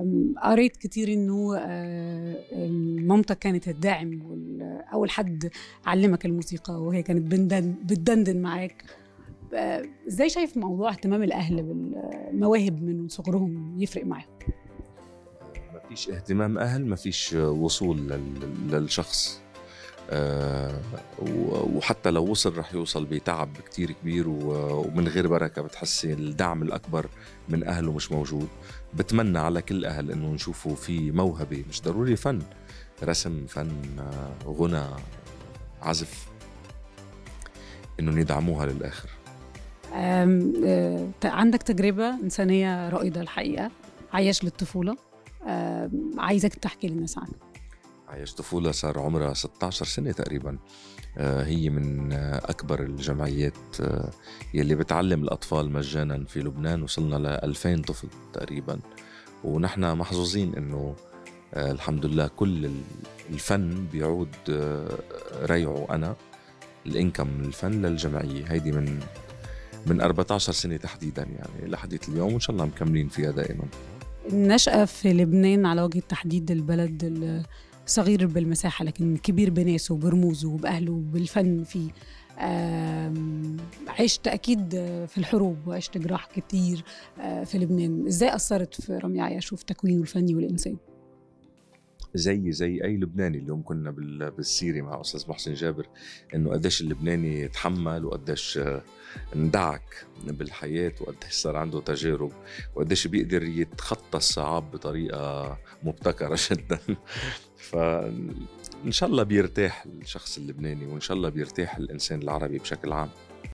قريت كتير إنه مامتك كانت الداعم أول حد علمك الموسيقى، وهي كانت بتدندن معاك. إزاي شايف موضوع اهتمام الأهل بالمواهب من صغرهم يفرق معاهم؟ مفيش اهتمام أهل مفيش وصول للشخص. وحتى لو وصل رح يوصل بتعب كتير كبير ومن غير بركة. بتحسي الدعم الأكبر من أهله مش موجود. بتمنى على كل أهل إنه نشوفوا في موهبة، مش ضروري فن، رسم، فن، غنى، عزف، إنه يدعموها للآخر. عندك تجربة إنسانية رائدة الحقيقة، عايش للطفولة، عايزك تحكي للناس عنها. عايش طفولة صار عمرها 16 سنة تقريبا. هي من أكبر الجمعيات يلي بتعلم الأطفال مجانا في لبنان. وصلنا ل 2000 طفل تقريبا، ونحن محظوظين إنه الحمد لله كل الفن بيعود ريعه أنا الإنكم من الفن للجمعية. هيدي من 14 سنة تحديدا يعني لحديت اليوم، وإن شاء الله مكملين فيها دائما. النشأة في لبنان على وجه التحديد البلد صغير بالمساحة لكن كبير بناسه وبرموزه وبأهله وبالفن فيه. عشت أكيد في الحروب وعشت جراح كتير في لبنان. إزاي أثرت في رامي عياشو في تكوينه الفني والإنسان؟ زي أي لبناني. اليوم كنا بالسيرة مع أستاذ محسن جابر إنه قديش اللبناني يتحمل وقديش اندعك بالحياة وقديش صار عنده تجارب وقديش بيقدر يتخطى الصعاب بطريقة مبتكرة جدا. فإن شاء الله بيرتاح الشخص اللبناني، وإن شاء الله بيرتاح الإنسان العربي بشكل عام.